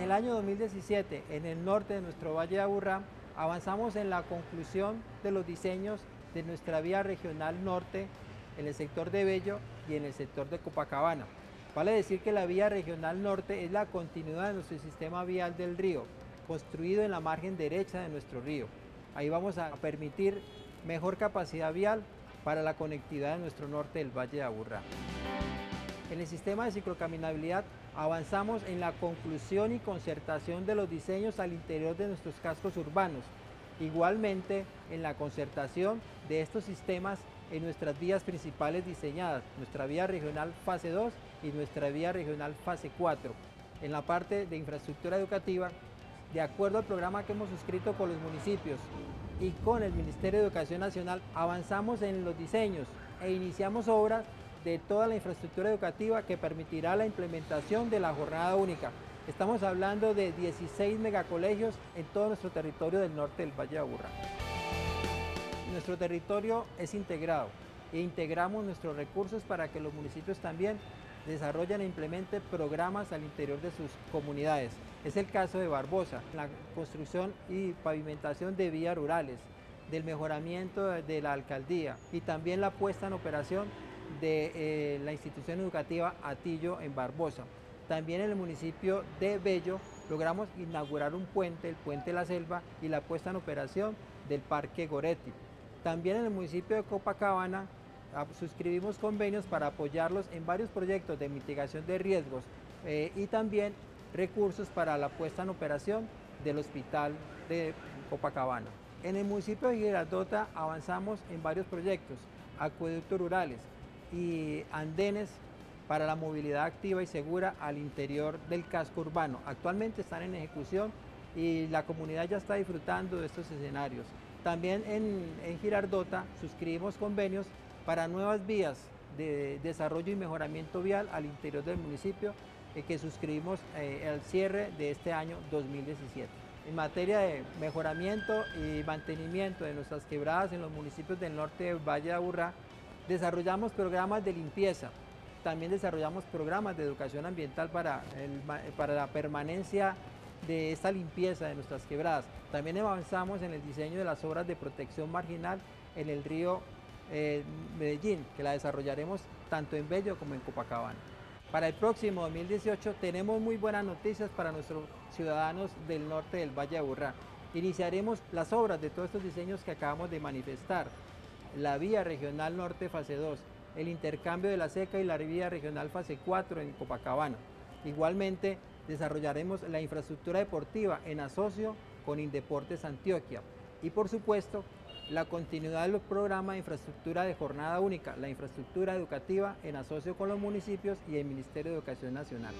el año 2017, en el norte de nuestro Valle de Aburrá, avanzamos en la conclusión de los diseños de nuestra vía regional norte en el sector de Bello y en el sector de Copacabana. Vale decir que la vía regional norte es la continuidad de nuestro sistema vial del río, construido en la margen derecha de nuestro río. Ahí vamos a permitir mejor capacidad vial para la conectividad de nuestro norte del Valle de Aburrá. En el sistema de ciclocaminabilidad avanzamos en la conclusión y concertación de los diseños al interior de nuestros cascos urbanos. Igualmente en la concertación de estos sistemas en nuestras vías principales diseñadas, nuestra vía regional fase 2 y nuestra vía regional fase 4. En la parte de infraestructura educativa, de acuerdo al programa que hemos suscrito con los municipios y con el Ministerio de Educación Nacional, avanzamos en los diseños e iniciamos obras de toda la infraestructura educativa que permitirá la implementación de la jornada única. Estamos hablando de 16 megacolegios en todo nuestro territorio del norte del Valle de Aburrá. Nuestro territorio es integrado e integramos nuestros recursos para que los municipios también desarrollen e implementen programas al interior de sus comunidades. Es el caso de Barbosa, la construcción y pavimentación de vías rurales, del mejoramiento de la alcaldía y también la puesta en operación de la institución educativa Atillo en Barbosa. También en el municipio de Bello logramos inaugurar un puente, el puente La Selva, y la puesta en operación del Parque Goretti. También en el municipio de Copacabana suscribimos convenios para apoyarlos en varios proyectos de mitigación de riesgos y también recursos para la puesta en operación del hospital de Copacabana. En el municipio de Girardota avanzamos en varios proyectos, acueductos rurales y andenes para la movilidad activa y segura al interior del casco urbano. Actualmente están en ejecución y la comunidad ya está disfrutando de estos escenarios. También en Girardota suscribimos convenios para nuevas vías de desarrollo y mejoramiento vial al interior del municipio que suscribimos al cierre de este año 2017. En materia de mejoramiento y mantenimiento de nuestras quebradas en los municipios del norte del Valle de Aburrá, desarrollamos programas de limpieza, también desarrollamos programas de educación ambiental para la permanencia de esta limpieza de nuestras quebradas. También avanzamos en el diseño de las obras de protección marginal en el río Medellín, que la desarrollaremos tanto en Bello como en Copacabana. Para el próximo 2018 tenemos muy buenas noticias para nuestros ciudadanos del norte del Valle de Aburrá. Iniciaremos las obras de todos estos diseños que acabamos de manifestar. La vía regional norte fase 2, el intercambio de la Seca y la vía regional fase 4 en Copacabana. Igualmente desarrollaremos la infraestructura deportiva en asocio con Indeportes Antioquia y por supuesto la continuidad del programa de infraestructura de jornada única, la infraestructura educativa en asocio con los municipios y el Ministerio de Educación Nacional.